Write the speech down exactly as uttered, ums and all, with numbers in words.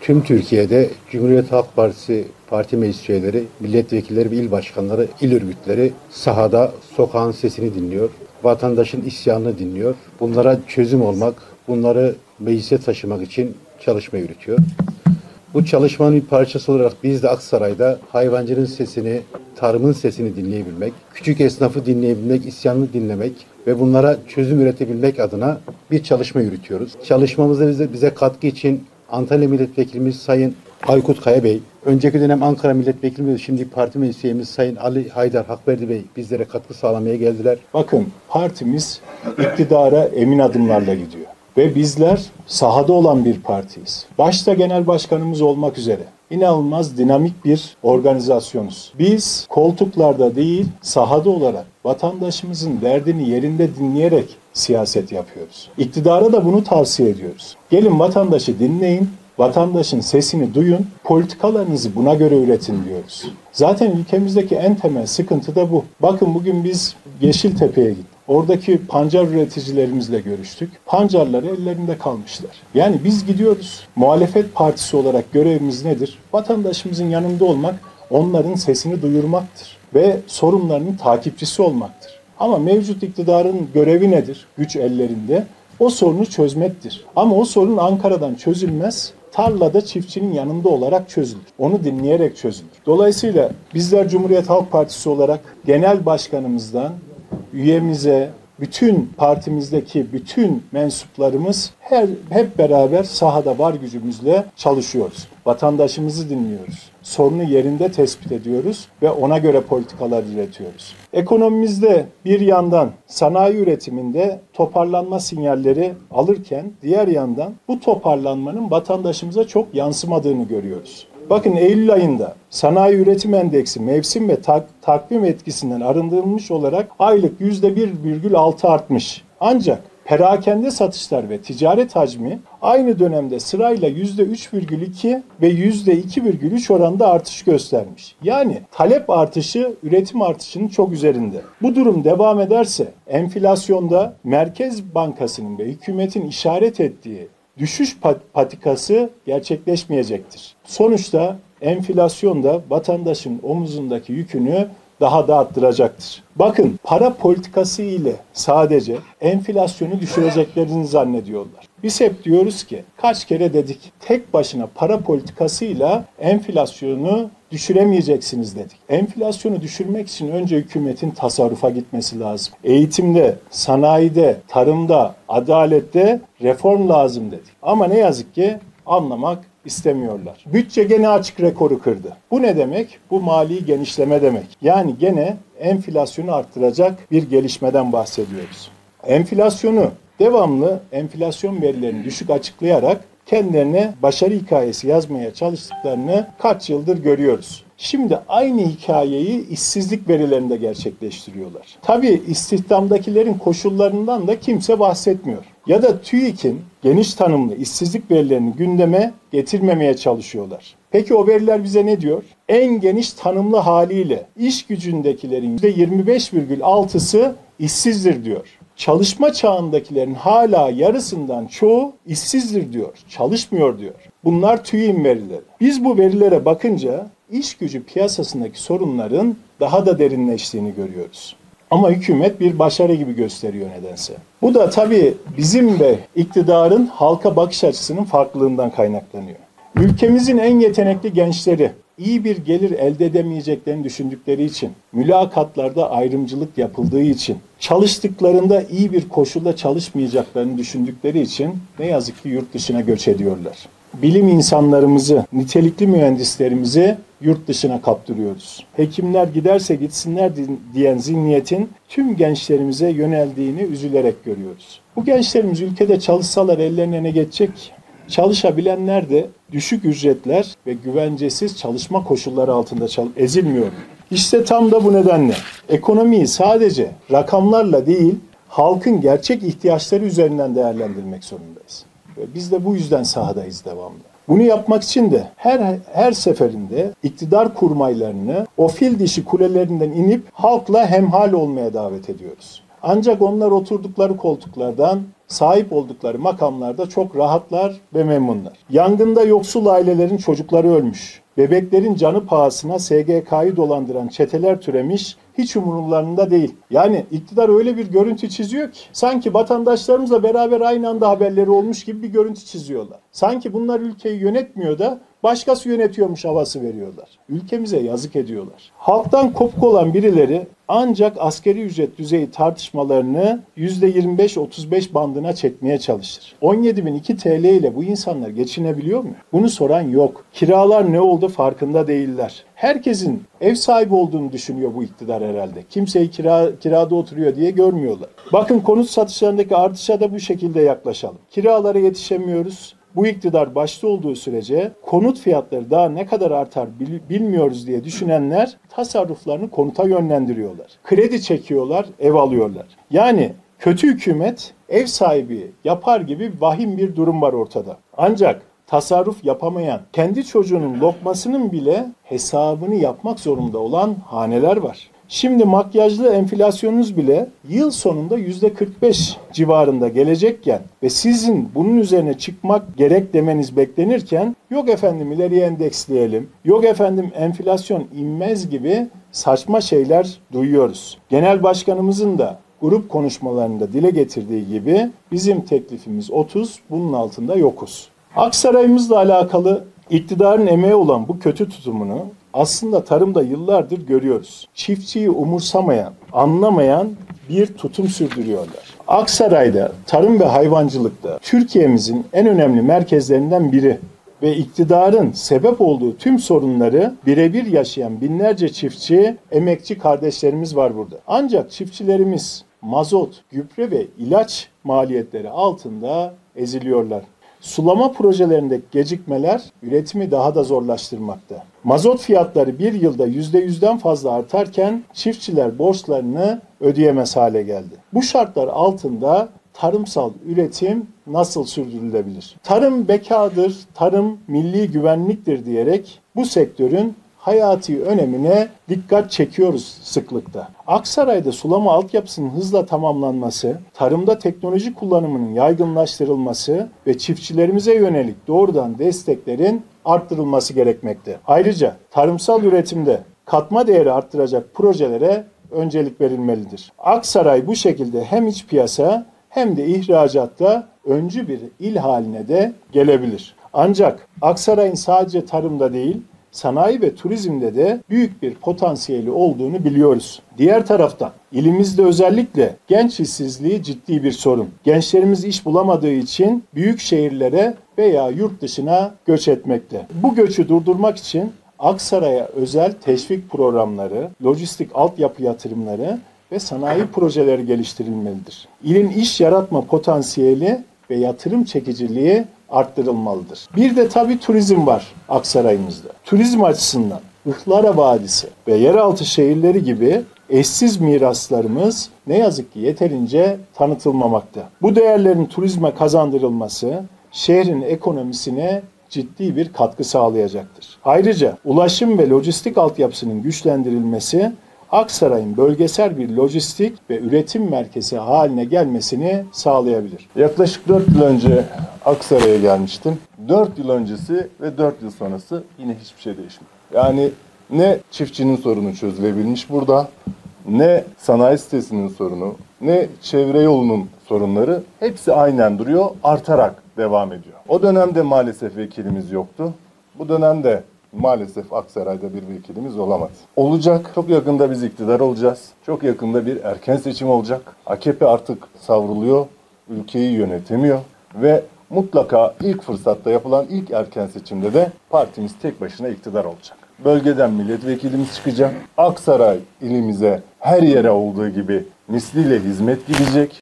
Tüm Türkiye'de Cumhuriyet Halk Partisi parti meclis üyeleri, milletvekilleri ve il başkanları, il örgütleri sahada sokağın sesini dinliyor. Vatandaşın isyanını dinliyor. Bunlara çözüm olmak, bunları meclise taşımak için çalışma yürütüyor. Bu çalışmanın bir parçası olarak biz de Aksaray'da hayvancının sesini, tarımın sesini dinleyebilmek, küçük esnafı dinleyebilmek, isyanını dinlemek ve bunlara çözüm üretebilmek adına bir çalışma yürütüyoruz. Çalışmamızda bize, bize katkı için Antalya Milletvekilimiz Sayın Aykut Kaya Bey, önceki dönem Ankara Milletvekilimiz, şimdi parti meclis üyemiz Sayın Ali Haydar Hakverdi Bey bizlere katkı sağlamaya geldiler. Bakın, partimiz iktidara emin adımlarla gidiyor. Ve bizler sahada olan bir partiyiz. Başta genel başkanımız olmak üzere inanılmaz dinamik bir organizasyonuz. Biz koltuklarda değil, sahada olarak vatandaşımızın derdini yerinde dinleyerek siyaset yapıyoruz. İktidara da bunu tavsiye ediyoruz. Gelin vatandaşı dinleyin, vatandaşın sesini duyun, politikalarınızı buna göre üretin diyoruz. Zaten ülkemizdeki en temel sıkıntı da bu. Bakın bugün biz Yeşiltepe'ye gittik. Oradaki pancar üreticilerimizle görüştük. Pancarları ellerinde kalmışlar. Yani biz gidiyoruz. Muhalefet partisi olarak görevimiz nedir? Vatandaşımızın yanında olmak, onların sesini duyurmaktır. Ve sorunlarının takipçisi olmaktır. Ama mevcut iktidarın görevi nedir? Güç ellerinde. O sorunu çözmektir. Ama o sorun Ankara'dan çözülmez. Tarlada çiftçinin yanında olarak çözülür. Onu dinleyerek çözülür. Dolayısıyla bizler Cumhuriyet Halk Partisi olarak genel başkanımızdan üyemize, bütün partimizdeki bütün mensuplarımız her, hep beraber sahada var gücümüzle çalışıyoruz. Vatandaşımızı dinliyoruz. Sorunu yerinde tespit ediyoruz ve ona göre politikalar üretiyoruz. Ekonomimizde bir yandan sanayi üretiminde toparlanma sinyalleri alırken diğer yandan bu toparlanmanın vatandaşımıza çok yansımadığını görüyoruz. Bakın Eylül ayında sanayi üretim endeksi mevsim ve tak, takvim etkisinden arındırılmış olarak aylık yüzde bir virgül altı artmış. Ancak perakende satışlar ve ticaret hacmi aynı dönemde sırayla yüzde üç virgül iki ve yüzde iki virgül üç oranda artış göstermiş. Yani talep artışı üretim artışının çok üzerinde. Bu durum devam ederse enflasyonda Merkez Bankası'nın ve hükümetin işaret ettiği düşüş patikası gerçekleşmeyecektir. Sonuçta enflasyon da vatandaşın omuzundaki yükünü daha da arttıracaktır. Bakın, para politikası ile sadece enflasyonu düşüreceklerini zannediyorlar. Biz hep diyoruz ki, kaç kere dedik, tek başına para politikasıyla enflasyonu düşüremeyeceksiniz dedik. Enflasyonu düşürmek için önce hükümetin tasarrufa gitmesi lazım. Eğitimde, sanayide, tarımda, adalette reform lazım dedik. Ama ne yazık ki anlamak istemiyorlar. Bütçe gene açık rekoru kırdı. Bu ne demek? Bu mali genişleme demek. Yani gene enflasyonu arttıracak bir gelişmeden bahsediyoruz. Enflasyonu devamlı enflasyon verilerini düşük açıklayarak kendilerine başarı hikayesi yazmaya çalıştıklarını kaç yıldır görüyoruz. Şimdi aynı hikayeyi işsizlik verilerinde gerçekleştiriyorlar. Tabii istihdamdakilerin koşullarından da kimse bahsetmiyor. Ya da TÜİK'in geniş tanımlı işsizlik verilerini gündeme getirmemeye çalışıyorlar. Peki o veriler bize ne diyor? En geniş tanımlı haliyle iş gücündekilerin yüzde yirmi beş virgül altısı işsizdir diyor. Çalışma çağındakilerin hala yarısından çoğu işsizdir diyor, çalışmıyor diyor. Bunlar TÜİK'in verileri. Biz bu verilere bakınca iş gücü piyasasındaki sorunların daha da derinleştiğini görüyoruz. Ama hükümet bir başarı gibi gösteriyor nedense. Bu da tabii bizim ve iktidarın halka bakış açısının farklılığından kaynaklanıyor. Ülkemizin en yetenekli gençleri iyi bir gelir elde edemeyeceklerini düşündükleri için, mülakatlarda ayrımcılık yapıldığı için, çalıştıklarında iyi bir koşulda çalışmayacaklarını düşündükleri için ne yazık ki yurt dışına göç ediyorlar. Bilim insanlarımızı, nitelikli mühendislerimizi yurt dışına kaptırıyoruz. Hekimler giderse gitsinler diyen zihniyetin tüm gençlerimize yöneldiğini üzülerek görüyoruz. Bu gençlerimiz ülkede çalışsalar ellerine ne geçecek? Çalışabilenler de düşük ücretler ve güvencesiz çalışma koşulları altında ezilmiyor. İşte tam da bu nedenle ekonomiyi sadece rakamlarla değil, halkın gerçek ihtiyaçları üzerinden değerlendirmek zorundayız. Ve biz de bu yüzden sahadayız devamlı. Bunu yapmak için de her her seferinde iktidar kurmaylarını o fil dişi kulelerinden inip halkla hemhal olmaya davet ediyoruz. Ancak onlar oturdukları koltuklardan, sahip oldukları makamlarda çok rahatlar ve memnunlar. Yangında yoksul ailelerin çocukları ölmüş. Bebeklerin canı pahasına S G K'yı dolandıran çeteler türemiş, hiç umurlarında değil. Yani iktidar öyle bir görüntü çiziyor ki, sanki vatandaşlarımızla beraber aynı anda haberleri olmuş gibi bir görüntü çiziyorlar. Sanki bunlar ülkeyi yönetmiyor da başkası yönetiyormuş havası veriyorlar. Ülkemize yazık ediyorlar. Halktan kopuk olan birileri ancak asgari ücret düzeyi tartışmalarını yüzde yirmi beş otuz beş bandına çekmeye çalışır. on yedi bin iki T L ile bu insanlar geçinebiliyor mu? Bunu soran yok. Kiralar ne oldu farkında değiller. Herkesin ev sahibi olduğunu düşünüyor bu iktidar herhalde. Kimseyi kira, kirada oturuyor diye görmüyorlar. Bakın konut satışlarındaki artışa da bu şekilde yaklaşalım. Kiralara yetişemiyoruz. Bu iktidar başta olduğu sürece konut fiyatları daha ne kadar artar bilmiyoruz diye düşünenler tasarruflarını konuta yönlendiriyorlar. Kredi çekiyorlar, ev alıyorlar. Yani kötü hükümet ev sahibi yapar gibi vahim bir durum var ortada. Ancak tasarruf yapamayan, kendi çocuğunun lokmasının bile hesabını yapmak zorunda olan haneler var. Şimdi makyajlı enflasyonunuz bile yıl sonunda yüzde kırk beş civarında gelecekken ve sizin bunun üzerine çıkmak gerek demeniz beklenirken yok efendim ileriye endeksleyelim, yok efendim enflasyon inmez gibi saçma şeyler duyuyoruz. Genel başkanımızın da grup konuşmalarında dile getirdiği gibi bizim teklifimiz otuz, bunun altında yokuz. Aksaray'ımızla alakalı iktidarın emeği olan bu kötü tutumunu aslında tarımda yıllardır görüyoruz. Çiftçiyi umursamayan, anlamayan bir tutum sürdürüyorlar. Aksaray'da tarım ve hayvancılıkta Türkiye'mizin en önemli merkezlerinden biri ve iktidarın sebep olduğu tüm sorunları birebir yaşayan binlerce çiftçi, emekçi kardeşlerimiz var burada. Ancak çiftçilerimiz mazot, gübre ve ilaç maliyetleri altında eziliyorlar. Sulama projelerindeki gecikmeler üretimi daha da zorlaştırmakta. Mazot fiyatları bir yılda yüzde yüzden fazla artarken çiftçiler borçlarını ödeyemez hale geldi. Bu şartlar altında tarımsal üretim nasıl sürdürülebilir? Tarım bekadır, tarım milli güvenliktir diyerek bu sektörün hayati önemine dikkat çekiyoruz sıklıkta. Aksaray'da sulama altyapısının hızla tamamlanması, tarımda teknoloji kullanımının yaygınlaştırılması ve çiftçilerimize yönelik doğrudan desteklerin arttırılması gerekmekte. Ayrıca tarımsal üretimde katma değeri arttıracak projelere öncelik verilmelidir. Aksaray bu şekilde hem iç piyasa hem de ihracatta öncü bir il haline de gelebilir. Ancak Aksaray'ın sadece tarımda değil, sanayi ve turizmde de büyük bir potansiyeli olduğunu biliyoruz. Diğer taraftan ilimizde özellikle genç işsizliği ciddi bir sorun. Gençlerimiz iş bulamadığı için büyük şehirlere veya yurt dışına göç etmekte. Bu göçü durdurmak için Aksaray'a özel teşvik programları, lojistik altyapı yatırımları ve sanayi projeleri geliştirilmelidir. İlin iş yaratma potansiyeli ve yatırım çekiciliği arttırılmalıdır. Bir de tabii turizm var Aksaray'ımızda. Turizm açısından Ihlara Vadisi ve yeraltı şehirleri gibi eşsiz miraslarımız ne yazık ki yeterince tanıtılmamakta. Bu değerlerin turizme kazandırılması şehrin ekonomisine ciddi bir katkı sağlayacaktır. Ayrıca ulaşım ve lojistik altyapısının güçlendirilmesi Aksaray'ın bölgesel bir lojistik ve üretim merkezi haline gelmesini sağlayabilir. Yaklaşık dört yıl önce Aksaray'a gelmiştim. dört yıl öncesi ve dört yıl sonrası yine hiçbir şey değişmedi. Yani ne çiftçinin sorunu çözülebilmiş burada, ne sanayi sitesinin sorunu, ne çevre yolunun sorunları hepsi aynen duruyor, artarak devam ediyor. O dönemde maalesef vekilimiz yoktu. Bu dönemde maalesef Aksaray'da bir vekilimiz olamadı. Olacak. Çok yakında biz iktidar olacağız. Çok yakında bir erken seçim olacak. A K P artık savruluyor. Ülkeyi yönetemiyor. Ve mutlaka ilk fırsatta yapılan ilk erken seçimde de partimiz tek başına iktidar olacak. Bölgeden milletvekilimiz çıkacak. Aksaray ilimize her yere olduğu gibi misliyle hizmet gidecek.